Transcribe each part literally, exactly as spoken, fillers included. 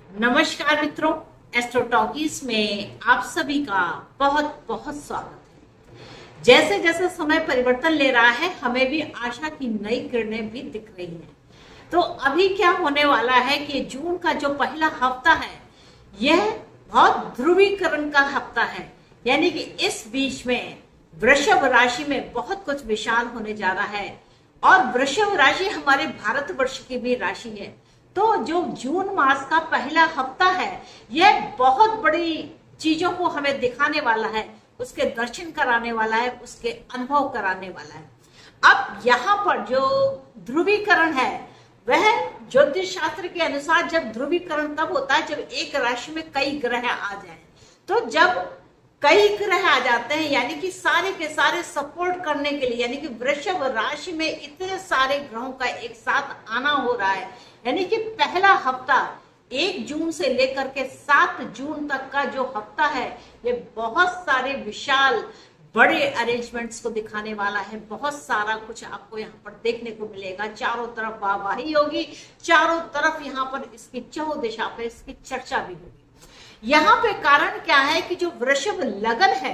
नमस्कार मित्रों, astro talkies में आप सभी का बहुत बहुत स्वागत है। जैसे जैसे समय परिवर्तन ले रहा है, हमें भी आशा की नई किरणें भी दिख रही हैं। तो अभी क्या होने वाला है कि जून का जो पहला हफ्ता है, यह बहुत ध्रुवीकरण का हफ्ता है। यानी कि इस बीच में वृषभ राशि में बहुत कुछ विशाल होने जा रहा है और वृषभ राशि हमारे भारतवर्ष की भी राशि है। तो जो जून मास का पहला हफ्ता है, यह बहुत बड़ी चीजों को हमें दिखाने वाला है, उसके दर्शन कराने वाला है, उसके अनुभव कराने वाला है। अब यहाँ पर जो ध्रुवीकरण है, वह ज्योतिष शास्त्र के अनुसार जब ध्रुवीकरण तब होता है जब एक राशि में कई ग्रह आ जाएं। तो जब कई ग्रह आ जाते हैं, यानी कि सारे के सारे सपोर्ट करने के लिए, यानी कि वृषभ राशि में इतने सारे ग्रहों का एक साथ आना हो रहा है, यानी कि पहला हफ्ता एक जून से लेकर के सात जून तक का जो हफ्ता है, ये बहुत सारे विशाल बड़े अरेंजमेंट्स को दिखाने वाला है। बहुत सारा कुछ आपको यहाँ पर देखने को मिलेगा। चारों तरफ वाहवाही होगी, चारों तरफ यहाँ पर इसकी चहुं दिशा पे इसकी चर्चा भी होगी। यहाँ पे कारण क्या है कि जो वृषभ लगन है,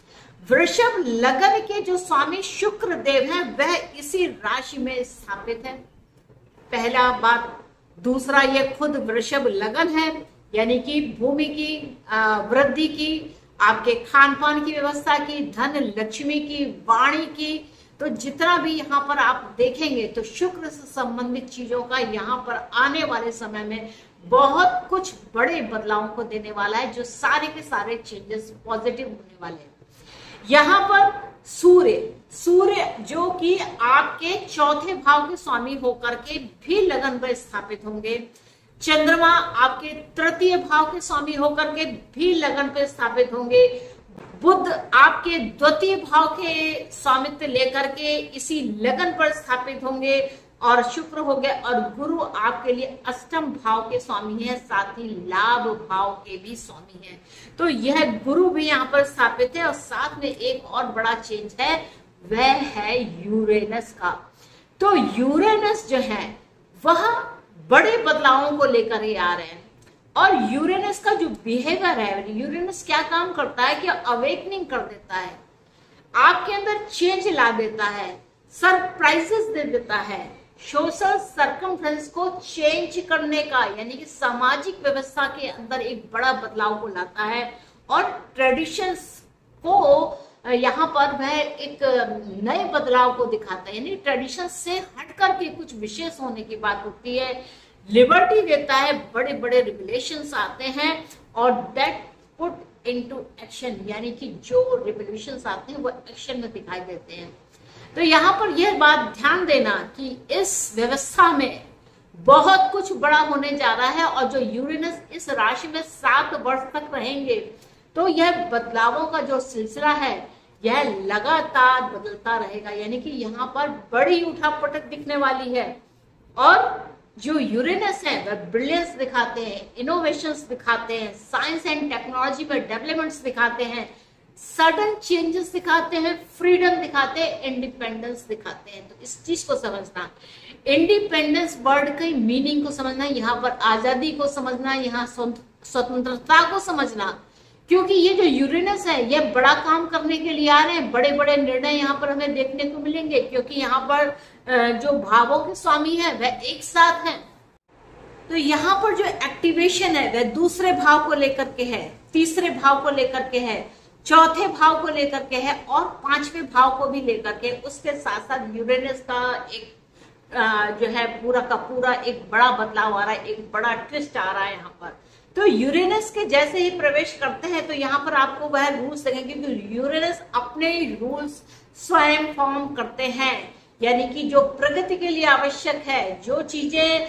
वृषभ लगन के जो स्वामी शुक्र देव हैं, वह इसी राशि में स्थापित है। पहला बात। दूसरा, ये खुद वृषभ लगन है, यानी कि भूमि की वृद्धि की, आपके खान पान की व्यवस्था की, धन लक्ष्मी की, वाणी की, तो जितना भी यहाँ पर आप देखेंगे तो शुक्र से संबंधित चीजों का यहाँ पर आने वाले समय में बहुत कुछ बड़े बदलावों को देने वाला है, जो सारे के सारे चेंजेस पॉजिटिव होने वाले हैं। यहाँ पर सूर्य सूर्य जो कि आपके चौथे भाव के स्वामी होकर के भी लगन पर स्थापित होंगे। चंद्रमा आपके तृतीय भाव के स्वामी होकर के भी लगन पर स्थापित होंगे। बुध आपके द्वितीय भाव के स्वामित्व लेकर के इसी लगन पर स्थापित होंगे और शुक्र हो गए, और गुरु आपके लिए अष्टम भाव के स्वामी हैं, साथ ही लाभ भाव के भी स्वामी हैं। तो यह गुरु भी यहाँ पर स्थापित है। और साथ में एक और बड़ा चेंज है, वह है यूरेनस का। तो यूरेनस जो है वह बड़े बदलावों को लेकर ही आ रहे हैं। और यूरेनस का जो बिहेवियर है, यूरेनस क्या काम करता है कि अवेकनिंग कर देता है, आपके अंदर चेंज ला देता है, सरप्राइजेस दे देता है, सोशल सर्कमस्टेंस को चेंज करने का, यानी कि सामाजिक व्यवस्था के अंदर एक बड़ा बदलाव को लाता है और ट्रेडिशंस को यहाँ पर वह एक नए बदलाव को दिखाता है। यानी ट्रेडिशन से हट करके कुछ विशेष होने की बात होती है। लिबर्टी देता है, बड़े बड़े रिवलेशंस आते हैं और दैट पुट इनटू एक्शन, यानी कि जो रिवलेशंस आते हैं वो एक्शन में दिखाई देते हैं। तो यहाँ पर यह बात ध्यान देना कि इस व्यवस्था में बहुत कुछ बड़ा होने जा रहा है। और जो यूरेनस इस राशि में सात वर्ष तक रहेंगे, तो यह बदलावों का जो सिलसिला है यह लगातार बदलता रहेगा। यानी कि यहाँ पर बड़ी उठापटक दिखने वाली है। और जो यूरेनस है वह ब्रिलियंस दिखाते हैं, इनोवेशंस दिखाते हैं, साइंस एंड टेक्नोलॉजी में डेवलपमेंट्स दिखाते हैं, सडन चेंजेस दिखाते हैं, फ्रीडम दिखाते हैं, इंडिपेंडेंस दिखाते हैं। तो इस चीज को समझना, इंडिपेंडेंस वर्ड की मीनिंग को समझना, यहाँ पर आजादी को समझना, यहाँ स्वतंत्रता को समझना। क्योंकि ये जो यूरेनस है यह बड़ा काम करने के लिए आ रहे हैं, बड़े बड़े निर्णय यहाँ पर हमें देखने को मिलेंगे। क्योंकि यहाँ पर जो भावों के स्वामी है वह एक साथ हैं। तो यहाँ पर जो एक्टिवेशन है वह दूसरे भाव को लेकर के है, तीसरे भाव को लेकर के है, चौथे भाव को लेकर के है और पांचवें भाव को भी लेकर के। उसके साथ साथ यूरेनस का एक जो है पूरा का पूरा एक बड़ा बदलाव आ रहा है, एक बड़ा ट्विस्ट आ रहा है यहाँ पर। तो यूरेनस के जैसे ही प्रवेश करते हैं तो यहाँ पर आपको वह रूल्स देखेंगे कि यूरेनस अपने रूल्स स्वयं फॉर्म करते हैं। यानी कि जो प्रगति के लिए आवश्यक है, जो चीजें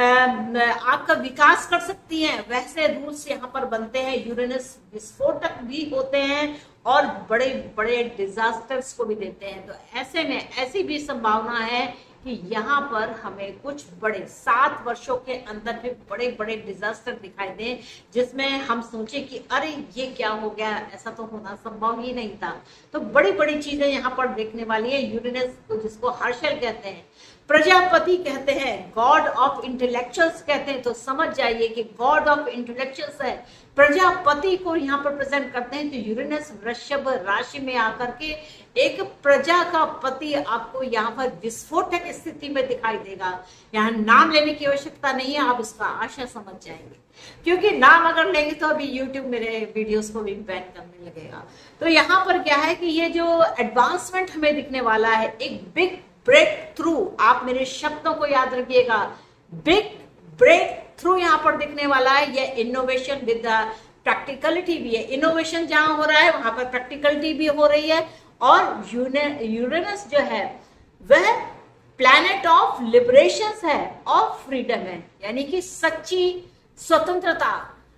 आपका विकास कर सकती हैं, वैसे रूल्स यहाँ पर बनते हैं। यूरेनस विस्फोटक भी होते हैं और बड़े बड़े डिजास्टर्स को भी देते हैं। तो ऐसे में ऐसी भी संभावना है कि यहाँ पर हमें कुछ बड़े सात वर्षों के अंदर भी बड़े बड़े डिजास्टर दिखाई दें, जिसमें हम सोचे कि अरे ये क्या हो गया, ऐसा तो होना संभव ही नहीं था। तो बड़ी बड़ी चीजें यहाँ पर देखने वाली है। यूरेनस जिसको हर्षल कहते हैं, प्रजापति कहते हैं, गॉड ऑफ इंटेलेक्चुअल्स कहते हैं। तो समझ जाइए कि गॉड ऑफ इंटेलेक्चुअल्स है, प्रजापति को यहाँ पर प्रेजेंट करते हैं। तो यूरेनस वृषभ राशि में आकर के एक प्रजा का पति आपको यहाँ पर विस्फोटक स्थिति में दिखाई देगा। यहाँ नाम लेने की आवश्यकता नहीं है, आप इसका आशय समझ जाएंगे, क्योंकि नाम अगर लेंगे तो अभी यूट्यूब मेरे वीडियोस को भी बैन करने लगेगा। तो यहाँ पर क्या है कि ये जो एडवांसमेंट हमें दिखने वाला है, एक बिग ब्रेक थ्रू, आप मेरे शब्दों को याद रखिएगा, बिग ब्रेक थ्रू यहाँ पर दिखने वाला है। ये इनोवेशन विद प्रैक्टिकलिटी भी है। इनोवेशन जहां हो रहा है वहां पर प्रैक्टिकलिटी भी हो रही है। और यूरेनस जो है वह प्लैनेट ऑफ लिबरेशन है, ऑफ फ्रीडम है, यानी कि सच्ची स्वतंत्रता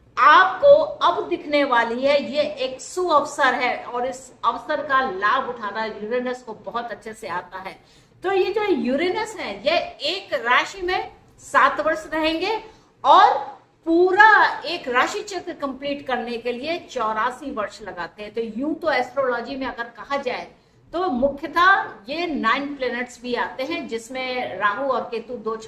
आपको अब दिखने वाली है। ये एक सु अवसर है और इस अवसर का लाभ उठाना यूरेनस को बहुत अच्छे से आता है। तो ये जो यूरेनस है ये एक राशि में सात वर्ष रहेंगे और पूरा एक राशि चक्र कंप्लीट करने के लिए चौरासी वर्ष लगाते हैं। तो यूं तो एस्ट्रोलॉजी में अगर कहा जाए तो मुख्यतः ये नाइन प्लैनेट्स भी आते हैं, जिसमें राहु और केतु दो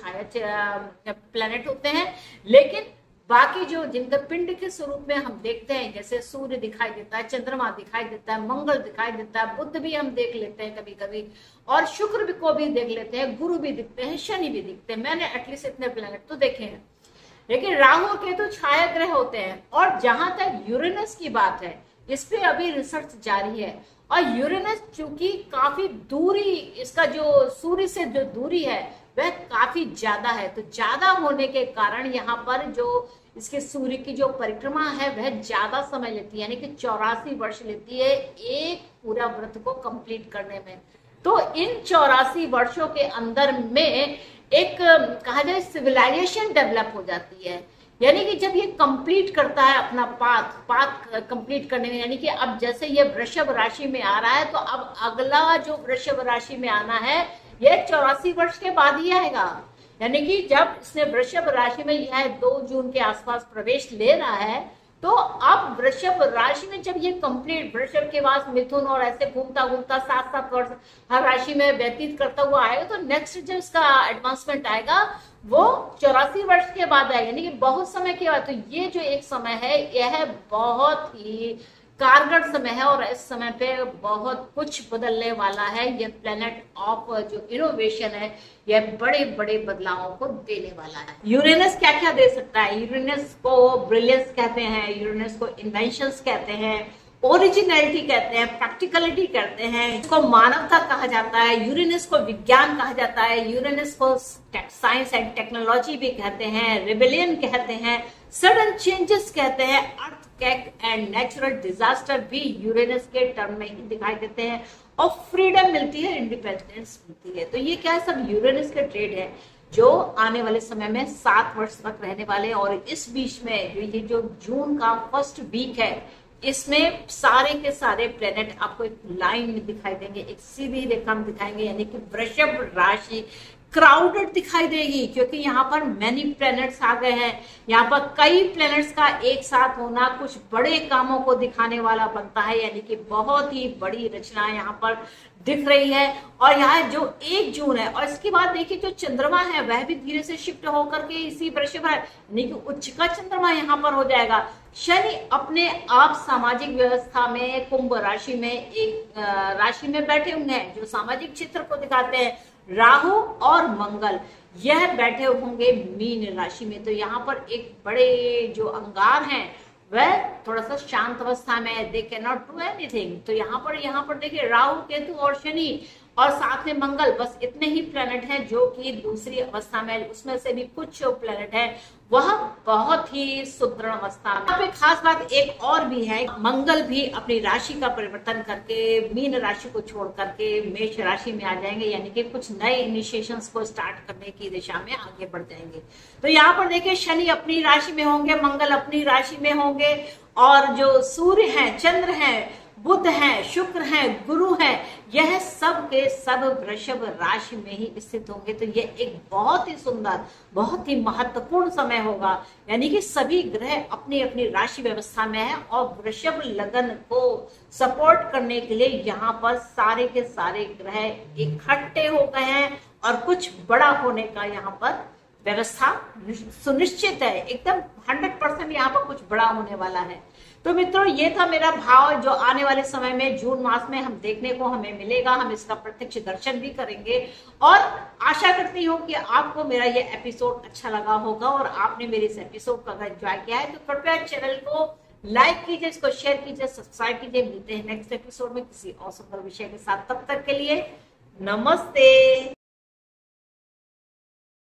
छाया प्लैनेट होते हैं, लेकिन बाकी जो जिनके पिंड के स्वरूप में हम देखते हैं, जैसे सूर्य दिखाई देता है, चंद्रमा दिखाई देता है, मंगल दिखाई देता है, बुध भी हम देख लेते हैं कभी कभी, और शुक्र को भी देख लेते हैं, गुरु भी दिखते हैं, शनि भी दिखते हैं। मैंने एटलीस्ट इतने प्लैनेट तो देखे हैं, लेकिन राहु और केतु छाया ग्रह होते हैं। और जहां तक यूरेनस की बात है, इस पे अभी रिसर्च जारी है। और यूरेनस चूंकि काफी दूरी, इसका जो सूर्य से जो दूरी है वह काफी ज्यादा है, तो ज्यादा होने के कारण यहाँ पर जो इसके सूर्य की जो परिक्रमा है वह ज्यादा समय लेती है, यानी कि चौरासी वर्ष लेती है एक पूरा व्रत को कंप्लीट करने में। तो इन चौरासी वर्षों के अंदर में एक कहा जाए सिविलाइजेशन डेवलप हो जाती है, यानी कि जब ये कंप्लीट करता है अपना पाथ पाथ कंप्लीट करने में, यानी कि अब जैसे ये वृषभ राशि में आ रहा है तो अब अगला जो वृषभ राशि में आना है यह चौरासी वर्ष के बाद ही आएगा। यानी कि जब इसने वृषभ राशि में यह दो जून के आसपास प्रवेश ले रहा है, तो अब वृषभ राशि में जब ये कंप्लीट, वृषभ के बाद मिथुन और ऐसे घूमता घूमता सात सात वर्ष हर राशि में व्यतीत करता हुआ आएगा, तो नेक्स्ट जब इसका एडवांसमेंट आएगा वो चौरासी वर्ष के बाद आएगा, यानी कि बहुत समय के बाद। तो ये जो एक समय है यह बहुत ही कारगर समय है और इस समय पे बहुत कुछ बदलने वाला है। ये प्लेनेट ऑफ जो इनोवेशन है यह बड़े बड़े बदलावों को देने वाला है। यूरेनस क्या क्या दे सकता है? यूरेनस को ब्रिलियंस कहते हैं, यूरेनस को इन्वेंशंस कहते हैं, ओरिजिनलिटी कहते हैं, प्रैक्टिकलिटी कहते हैं, इसको मानवता कहा जाता है, यूरेनस को विज्ञान कहा जाता है, यूरेनस को साइंस एंड टेक्नोलॉजी भी कहते हैं, रिबेलियन कहते हैं, सडन चेंजेस कहते हैं, अर्थक्वेक एंड नेचुरल डिजास्टर भी यूरेनस के टर्म में ही दिखाई देते हैं, और फ्रीडम मिलती है, इंडिपेंडेंस मिलती है। तो ये क्या है, सब यूरेनस के ट्रेड है जो आने वाले समय में सात वर्ष तक रहने वाले। और इस बीच में जो ये जो जून का फर्स्ट वीक है, इसमें सारे के सारे प्लेनेट आपको एक लाइन में दिखाई देंगे, एक सीधी रेखा में दिखाएंगे, यानी कि वृषभ राशि क्राउडेड दिखाई देगी, क्योंकि यहाँ पर मैनी प्लैनेट्स आ गए हैं। यहाँ पर कई प्लैनेट्स का एक साथ होना कुछ बड़े कामों को दिखाने वाला बनता है, यानी कि बहुत ही बड़ी रचना यहाँ पर दिख रही है। और यहाँ जो एक जून है, और इसके बाद देखिए जो चंद्रमा है वह भी धीरे से शिफ्ट होकर के इसी वृषभ है, यानी कि उच्च का चंद्रमा यहाँ पर हो जाएगा। शनि अपने आप सामाजिक व्यवस्था में कुंभ राशि में एक राशि में बैठे हुए हैं जो सामाजिक क्षेत्र को दिखाते हैं। राहु और मंगल यह बैठे होंगे मीन राशि में। तो यहाँ पर एक बड़े जो अंगार हैं वह थोड़ा सा शांत अवस्था में, they can not do anything. तो यहाँ पर यहाँ पर देखिए राहु केतु और शनि और साथ में मंगल, बस इतने ही प्लैनेट हैं जो कि दूसरी अवस्था में, उसमें से भी कुछ प्लैनेट है वह बहुत ही सुदृढ़ अवस्था में। यहाँ पे खास बात एक और भी है, मंगल भी अपनी राशि का परिवर्तन करके मीन राशि को छोड़ करके मेष राशि में आ जाएंगे, यानी कि कुछ नए इनिशिएशंस को स्टार्ट करने की दिशा में आगे बढ़ जाएंगे। तो यहाँ पर देखिए शनि अपनी राशि में होंगे, मंगल अपनी राशि में होंगे, और जो सूर्य है, चंद्र है, बुध है, शुक्र है, गुरु है, यह सब के सब वृषभ राशि में ही स्थित होंगे। तो यह एक बहुत ही सुंदर, बहुत ही महत्वपूर्ण समय होगा, यानी कि सभी ग्रह अपनी अपनी राशि व्यवस्था में है और वृषभ लगन को सपोर्ट करने के लिए यहाँ पर सारे के सारे ग्रह इकट्ठे हो गए हैं और कुछ बड़ा होने का यहाँ पर व्यवस्था सुनिश्चित है, एकदम हंड्रेड परसेंट यहाँ पर कुछ बड़ा होने वाला है। तो मित्रों, ये था मेरा भाव जो आने वाले समय में जून मास में हम देखने को हमें मिलेगा। हम इसका प्रत्यक्ष दर्शन भी करेंगे और आशा करती हूँ कि आपको मेरा ये एपिसोड अच्छा लगा होगा और आपने मेरे इस एपिसोड का अगर एंजॉय किया है तो कृपया चैनल को लाइक कीजिए, इसको शेयर कीजिए, सब्सक्राइब कीजिए। मिलते हैं नेक्स्ट एपिसोड में किसी और सुंदर विषय के साथ। तब तक के लिए नमस्ते।